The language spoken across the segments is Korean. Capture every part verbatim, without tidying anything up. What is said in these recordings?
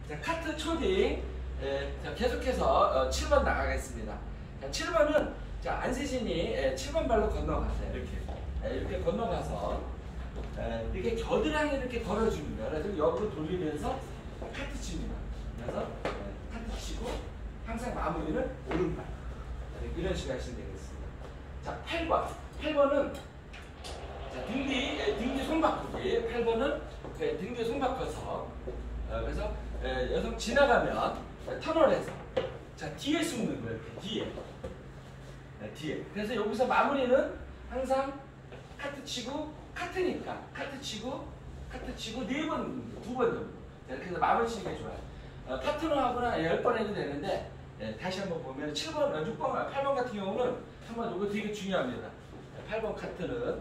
자, 카트 초딩. 예, 자, 계속해서 어, 칠 번 나가겠습니다. 자, 칠 번은 자, 안세진이 예, 칠 번 발로 건너가세요. 이렇게. 예, 이렇게 건너가서 예, 이렇게 겨드랑이 이렇게 걸어주는 거예요. 그래서 옆으로 돌리면서 카트 칩니다. 그래서 예, 카트 치고 항상 마무리는 오른발. 예, 이런 식으로 하시면 되겠습니다. 자, 팔 번. 팔 번은 자, 등 뒤, 예, 등 뒤 손 바꾸기. 팔 번은 예, 등 뒤 손 바꿔서 어, 그래서 예, 여성 지나가면 예, 터널에서 자, 뒤에 숨는 거예요. 이렇게 뒤에. 네, 뒤에. 그래서 여기서 마무리는 항상 카트 치고 카트니까 카트 치고 카트 치고 네 번, 두 번 정도. 이렇게 해서 마무리 치는 게 좋아요. 어, 파트너하거나 열 번 해도 되는데 예, 다시 한번 보면 칠 번, 육 번, 팔 번 같은 경우는 한번 이거 되게 중요합니다. 팔 번 카트는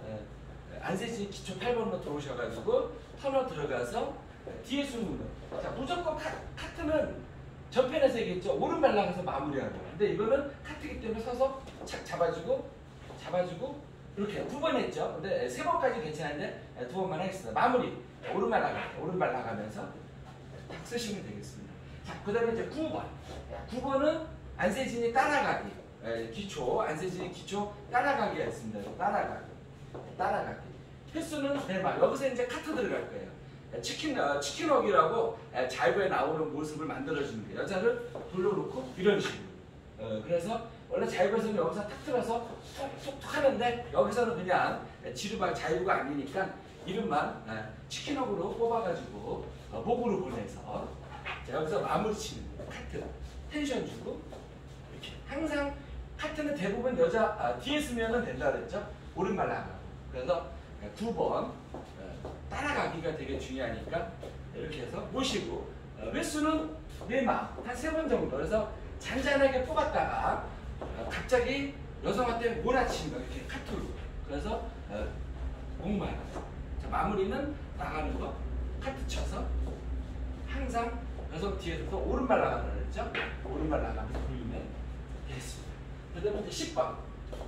예, 안세진 기초 팔 번으로 들어오셔가지고 터널 들어가서 예, 뒤에 숨는 거. 자, 무조건 카, 카트는 전편에서 얘기했죠. 오른발 나가서 마무리하는 거예요. 근데 이거는 카트이기 때문에 서서 착 잡아주고 잡아주고 이렇게 두 번 했죠. 근데 세 번까지 괜찮은데 두 번만 하겠습니다. 마무리 오른발 나가 오른발 나가면서 딱 쓰시면 되겠습니다. 자, 그다음에 이제 구 번. 구 번은 안세진이 따라가기. 기초 안세진이 기초 따라가기가 있습니다. 따라가기. 따라가기. 횟수는 대박. 여기서 이제 카트 들어갈 거예요. 치킨, 어, 치킨워크라고 자유에 나오는 모습을 만들어주는 거예요. 여자를 돌려놓고 이런 식으로. 어, 그래서 원래 자유에서는 여기서 탁 들어서 톡톡 하는데 여기서는 그냥 지루발 자유가 아니니까 이름만 치킨워크로 뽑아가지고 어, 목으로 보내서 자, 여기서 마무리 치는 거예요. 카트. 텐션 주고 이렇게. 항상 카트는 대부분 여자 아, 뒤에 쓰면 된다 그랬죠. 오른발 나가고. 그래서 두 번 따라가기가 되게 중요하니까 이렇게 해서 모시고 어, 횟수는 네마 한 세 번 정도. 그래서 잔잔하게 뽑았다가 어, 갑자기 여성한테 몰아치는 거 이렇게 카트로. 그래서 어, 목말. 자, 마무리는 나가는 거 카트 쳐서 항상 여성 뒤에서도 오른발 나간다 그랬죠. 오른발 나가면서 돌리면 되겠습니다. 그 다음에 이제 십 번.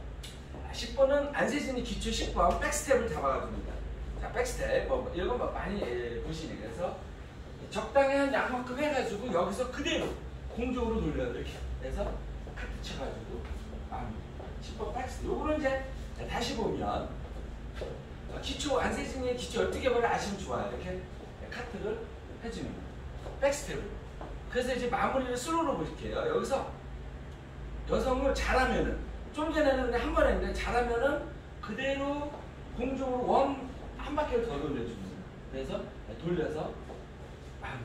십 번은 안세진이 기초 십 번 백스텝을 잡아줍니다. 자, 백스텝, 뭐, 이런 거 많이 예, 보시네. 그래서 적당히 한 양만큼 해가지고 여기서 그대로 공중으로 돌려요. 이렇게. 그래서 카트 쳐가지고 마무리. 십 번 백스텝. 요거는 이제 다시 보면 기초, 안세진의 기초 열두 개를 아시면 좋아요. 이렇게 카트를 해줍니다. 백스텝으로. 그래서 이제 마무리를 슬로우로 볼게요. 여기서 여성을 잘하면은, 좀 전에는 그냥 한 번 했는데 잘하면은 그대로 공중으로 원 한 바퀴를 더 돌려줍니다. 그래서 돌려서 마무리.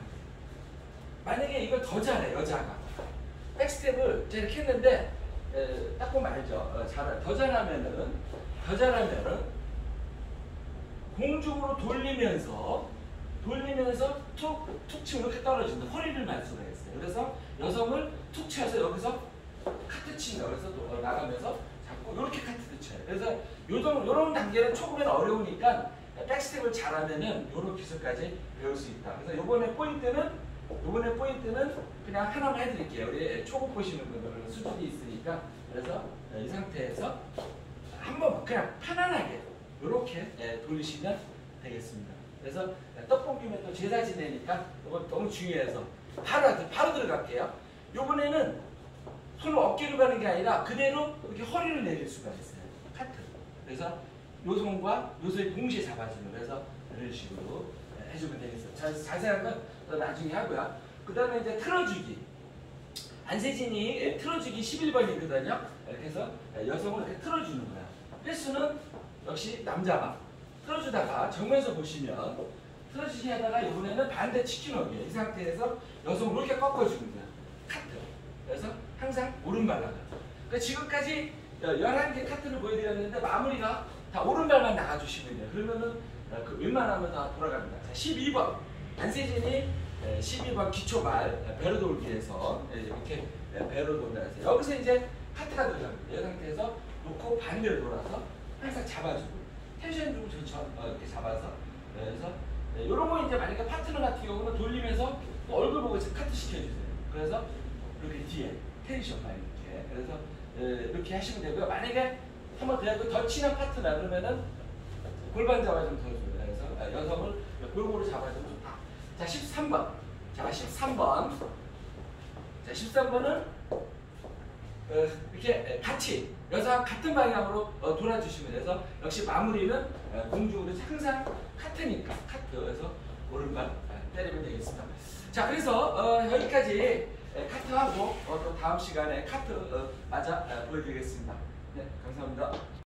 만약에 이걸 더 잘해 여자가 백스텝을 이렇게 했는데 에, 딱 보면 알죠. 어, 잘, 더 잘하면은 더 잘하면은 공중으로 돌리면서 돌리면서 툭툭 치면 이렇게 떨어진다. 허리를 말수가 있어요. 그래서 여성을 툭 쳐서 여기서 카트 치는 거. 그래서 또 나가면서 잡고 이렇게 카트를 쳐요. 그래서 요런 요런 단계는 초보면 어려우니까 백스텝을 잘하면은 요런 기술까지 배울 수 있다. 그래서 요번에 포인트는 요번에 포인트는 그냥 하나만 해드릴게요. 우리 초보 보시는 분들은 수준이 있으니까. 그래서 이 상태에서 한번 그냥 편안하게 요렇게 돌리시면 되겠습니다. 그래서 떡볶이면 또 제사 지내니까 이거 너무 중요해서 바로 바로 들어갈게요. 요번에는 손을 어깨로 가는 게 아니라 그대로 이렇게 허리를 내릴 수가 있어요. 카트. 그래서 요 손과 요 손이 동시에 잡아주는. 그래서 이런 식으로 해주면 되겠어요. 자, 자세한 건 나중에 하고요. 그 다음에 이제 틀어주기. 안세진이 틀어주기 십일 번이거든요. 이렇게 해서 여성을 이렇게 틀어주는 거야. 횟수는 역시 남자가 틀어주다가 정면에서 보시면 틀어주기 하다가 이번에는 반대 치킨워크예요. 이 상태에서 여성을 이렇게 꺾어주는 거야. 카트. 그래서 항상 오른발 나가. 그러니까 지금까지 열한 개 카트를 보여드렸는데 마무리가 다 오른발만 나가주시면 돼요. 그러면은 그 웬만하면 다 돌아갑니다. 자, 십이 번. 안세진이 십이 번 기초발 배로 돌기에서 이렇게 배로 돈다 해서 여기서 이제 카트가 들어갑니다. 이 상태에서 놓고 반대로 돌아서 항상 잡아주고 텐션 주고 좋죠. 어, 이렇게 잡아서. 그래서 이런 거 이제 만약에 파트너 같은 경우는 돌리면서 얼굴 보고 카트 시켜주세요. 그래서 이렇게 뒤에 텐션 막 이렇게. 그래서 이렇게 하시면 되고요. 만약에 한번 더, 더 친한 파트너 그러면은 골반 잡아주면 더 좋아요. 그래서 여성을 골고루 잡아주면 좋다. 자, 십삼 번. 자, 십삼 번. 자, 십삼 번은 어, 이렇게 같이 여기서 같은 방향으로 어, 돌아주시면 돼서 역시 마무리는 어, 공중으로 항상 카트니까 카트에서 오른발 어, 때리면 되겠습니다. 자, 그래서 어, 여기까지 에, 카트하고 어, 또 다음 시간에 카트 어, 맞아 어, 보여드리겠습니다. 네, 감사합니다.